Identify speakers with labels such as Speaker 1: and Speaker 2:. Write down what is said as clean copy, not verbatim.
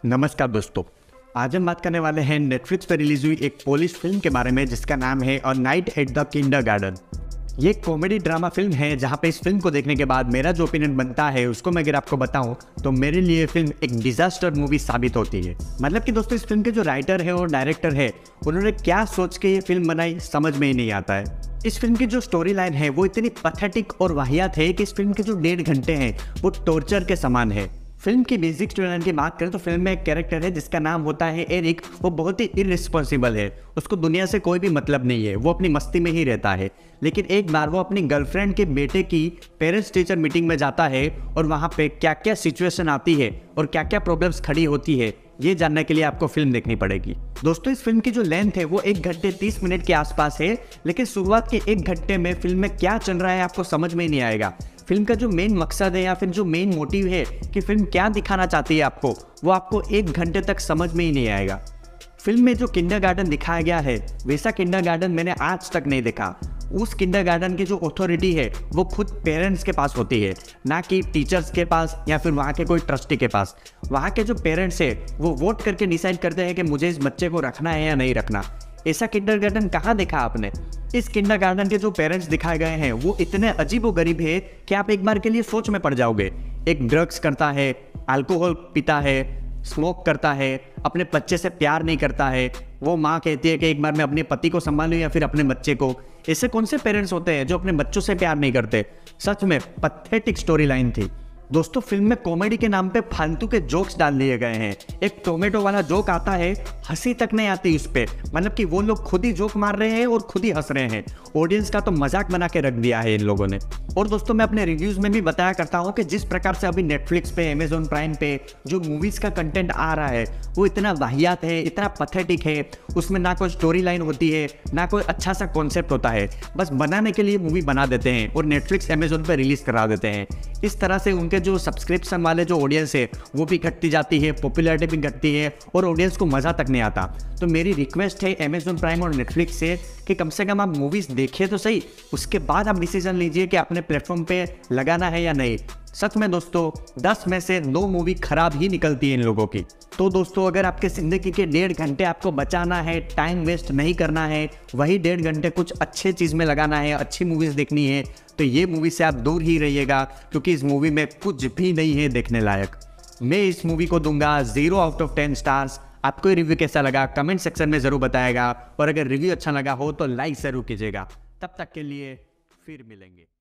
Speaker 1: नमस्कार दोस्तों, आज हम बात करने वाले हैं नेटफ्लिक्स पर रिलीज हुई एक पोलिश फिल्म के बारे में जिसका नाम है a night at the kindergarten. ये एक कॉमेडी ड्रामा फिल्म है जहां पे इस फिल्म को देखने के बाद मेरा जो ओपिनियन बनता है उसको मैं अगर आपको बताऊं तो मेरे लिए ये फिल्म एक डिजास्टर मूवी साबित होती है। मतलब कि दोस्तों, इस फिल्म के जो राइटर है और डायरेक्टर है उन्होंने क्या सोच के ये फिल्म बनाई समझ में ही नहीं आता है। इस फिल्म की जो स्टोरी लाइन है वो इतनी पैथेटिक और वाहियात है कि इस फिल्म के जो 1.5 घंटे हैं वो टॉर्चर के समान है। फिल्म की बेसिक स्टोरी लाइन की बात करें तो फिल्म में एक कैरेक्टर है जिसका नाम होता है एरिक। वो बहुत ही इररिस्पॉन्सिबल है, उसको दुनिया से कोई भी मतलब नहीं है, वो अपनी मस्ती में ही रहता है। लेकिन एक बार वो अपनी गर्लफ्रेंड के बेटे की पेरेंट्स टीचर मीटिंग में जाता है और वहाँ पे क्या क्या सिचुएशन आती है और क्या क्या प्रॉब्लम्स खड़ी होती है ये जानने के लिए आपको फिल्म देखनी पड़ेगी। दोस्तों, इस फिल्म की जो लेंथ है वो 1 घंटे 30 मिनट के आसपास है, लेकिन शुरुआत के 1 घंटे में फिल्म में क्या चल रहा है आपको समझ में ही नहीं आएगा। फिल्म का जो मेन मकसद है या फिर जो मेन मोटिव है कि फिल्म क्या दिखाना चाहती है आपको, वो आपको 1 घंटे तक समझ में ही नहीं आएगा। फिल्म में जो किंडरगार्टन दिखाया गया है वैसा किंडरगार्टन मैंने आज तक नहीं देखा। उस किंडरगार्टन की जो अथॉरिटी है वो खुद पेरेंट्स के पास होती है, ना कि टीचर्स के पास या फिर वहाँ के कोई ट्रस्टी के पास। वहाँ के जो पेरेंट्स है वो वोट करके डिसाइड करते हैं कि मुझे इस बच्चे को रखना है या नहीं रखना। ऐसा किंडरगार्टन कहाँ देखा आपने? इस किंडरगार्टन के जो पेरेंट्स दिखाए गए हैं वो इतने अजीबोगरीब है कि आप एक बार के लिए सोच में पड़ जाओगे। एक ड्रग्स करता है, अल्कोहल पीता है, स्मोक करता है, अपने बच्चे से प्यार नहीं करता है। वो माँ कहती है कि एक बार मैं अपने पति को संभालूं या फिर अपने बच्चे को। ऐसे कौन से पेरेंट्स होते हैं जो अपने बच्चों से प्यार नहीं करते? सच में पैथेटिक स्टोरी लाइन थी। दोस्तों, फिल्म में कॉमेडी के नाम पे फालतू के जोक्स डाल दिए गए हैं। एक टोमेटो वाला जोक आता है, हंसी तक नहीं आती इस पे। मतलब कि वो लोग खुद ही जोक मार रहे हैं और खुद ही हंस रहे हैं। ऑडियंस का तो मजाक बना के रख दिया है इन लोगों ने। और दोस्तों, मैं अपने रिव्यूज में भी बताया करता हूँ कि जिस प्रकार से अभी नेटफ्लिक्स पे, अमेजोन प्राइम पे जो मूवीज का कंटेंट आ रहा है वो इतना वाहियात है, इतना पैथेटिक है। उसमें ना कोई स्टोरी लाइन होती है, ना कोई अच्छा सा कॉन्सेप्ट होता है। बस बनाने के लिए मूवी बना देते हैं और नेटफ्लिक्स अमेजोन पे रिलीज करा देते हैं। इस तरह से उनके जो सब्सक्रिप्शन वाले जो ऑडियंस है वो भी घटती जाती है, पॉपुलैरिटी भी घटती है और ऑडियंस को मज़ा तक नहीं आता। तो मेरी रिक्वेस्ट है अमेजोन प्राइम और नेटफ्लिक्स से कि कम से कम आप मूवीज़ देखिए तो सही, उसके बाद आप डिसीजन लीजिए कि अपने प्लेटफॉर्म पे लगाना है या नहीं। सच में दोस्तों, 10 में से 9 मूवी खराब ही निकलती है इन लोगों की। तो दोस्तों, अगर आपके ज़िंदगी के 1.5 घंटे आपको बचाना है, टाइम वेस्ट नहीं करना है, वही 1.5 घंटे कुछ अच्छे चीज़ में लगाना है, अच्छी मूवीज़ देखनी है, तो ये मूवी से आप दूर ही रहिएगा, क्योंकि इस मूवी में कुछ भी नहीं है देखने लायक। मैं इस मूवी को दूंगा 0 आउट ऑफ 10 स्टार्स। आपको रिव्यू कैसा लगा कमेंट सेक्शन में ज़रूर बताएगा, और अगर रिव्यू अच्छा लगा हो तो लाइक ज़रूर कीजिएगा। तब तक के लिए फिर मिलेंगे।